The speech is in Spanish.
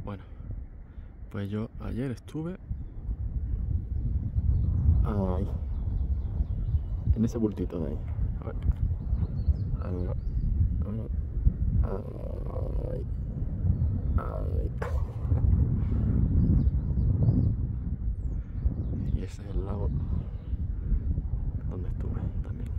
Bueno, pues yo ayer estuve ahí, en ese bultito de ahí. A ver. Ahí. Ahí. Y ese es el lago donde estuve también.